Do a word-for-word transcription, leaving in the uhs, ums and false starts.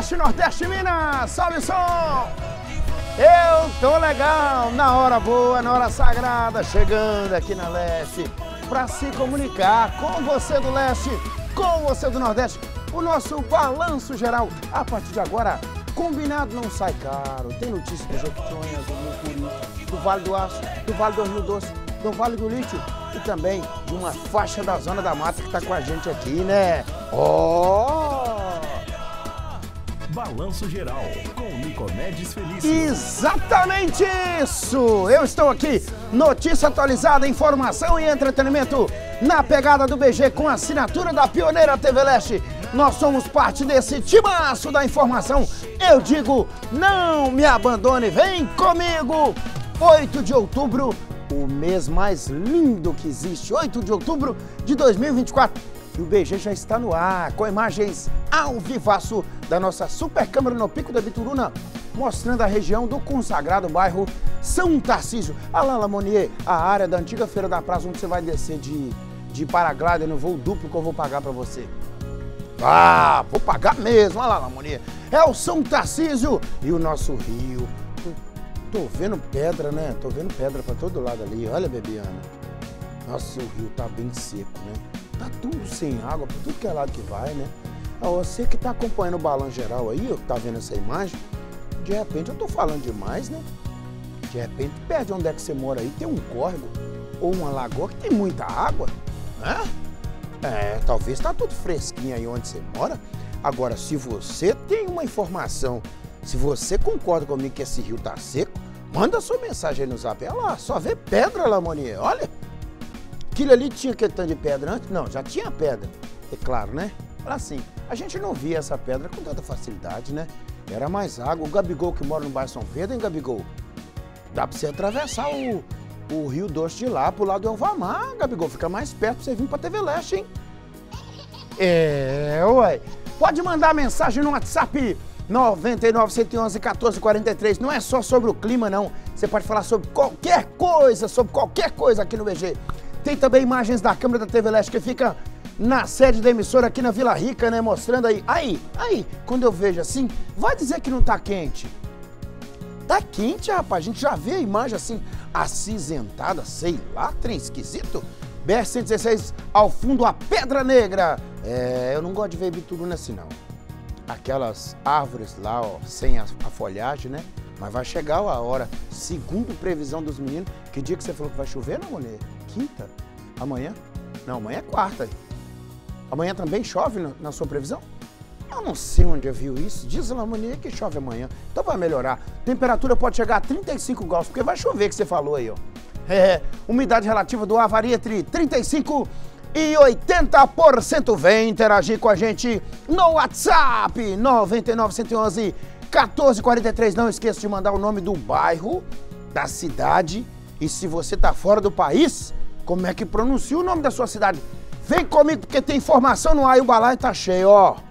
Leste, Nordeste, Minas, salve som! Eu tô legal, na hora boa, na hora sagrada, chegando aqui na Leste, pra se comunicar com você do Leste, com você do Nordeste, o nosso balanço geral. A partir de agora, combinado não sai caro, tem notícias do Jequitinhonha, do Mucuri, do Vale do Aço, do Vale do Rio Doce, do Vale do Lítio e também de uma faixa da Zona da Mata que tá com a gente aqui, né? Ó! Oh! Balanço Geral, com Nicomedes Felício. Exatamente isso! Eu estou aqui, notícia atualizada, informação e entretenimento na pegada do B G com a assinatura da Pioneira T V Leste. Nós somos parte desse timaço da informação. Eu digo, não me abandone, vem comigo! oito de outubro, o mês mais lindo que existe, oito de outubro de dois mil e vinte e quatro. E o B G já está no ar, com imagens ao vivaço da nossa super câmera no Pico da Bituruna, mostrando a região do consagrado bairro São Tarcísio. Olha lá, Lamonier, a área da antiga Feira da Praça, onde você vai descer de, de paraglider no voo duplo que eu vou pagar para você. Ah, vou pagar mesmo, olha lá, Lamonier. É o São Tarcísio e o nosso rio. Tô, tô vendo pedra, né? Tô vendo pedra para todo lado ali. Olha, Bebiana. Nossa, o rio tá bem seco, né? Tá tudo sem água, por tudo que é lado que vai, né? Você que tá acompanhando o balanço geral aí, tá vendo essa imagem, de repente eu tô falando demais, né? De repente, perto de onde é que você mora aí, tem um córrego ou uma lagoa que tem muita água, né? É, talvez tá tudo fresquinho aí onde você mora. Agora, se você tem uma informação, se você concorda comigo que esse rio tá seco, manda sua mensagem aí no zap. Olha lá, só vê pedra, Lamonier, olha. Aquilo ali tinha aquele tanto de pedra antes? Não, já tinha pedra, é claro, né? Assim, a gente não via essa pedra com tanta facilidade, né? Era mais água. O Gabigol que mora no bairro São Pedro, hein, Gabigol? Dá pra você atravessar o, o Rio Doce de lá pro lado do Elvamar, Gabigol. Fica mais perto pra você vir pra T V Leste, hein? É, ué. Pode mandar mensagem no WhatsApp nove nove um um, um quatro quatro três. Não é só sobre o clima, não. Você pode falar sobre qualquer coisa, sobre qualquer coisa aqui no B G. Tem também imagens da câmera da T V Leste que fica na sede da emissora aqui na Vila Rica, né? Mostrando aí. Aí, aí, quando eu vejo assim, vai dizer que não tá quente. Tá quente, rapaz. A gente já vê a imagem assim, acinzentada, sei lá, trem esquisito. B R cento e dezesseis, ao fundo, a Pedra Negra. É, eu não gosto de ver Bituruna assim, não. Aquelas árvores lá, ó, sem a, a folhagem, né? Mas vai chegar a hora, segundo previsão dos meninos. Que dia que você falou que vai chover, não, mulher? Quinta? Amanhã? Não, amanhã é quarta. Amanhã também chove na, na sua previsão? Eu não sei onde eu vi isso. Diz a Lamonier que chove amanhã. Então vai melhorar. Temperatura pode chegar a trinta e cinco graus, porque vai chover, que você falou aí, ó. É, umidade relativa do ar varia entre trinta e cinco e oitenta por cento. Vem interagir com a gente no WhatsApp nove nove um um, um quatro quatro três. Não esqueça de mandar o nome do bairro, da cidade. E se você tá fora do país, como é que pronuncia o nome da sua cidade? Vem comigo porque tem informação no ar e o balaio tá cheio, ó.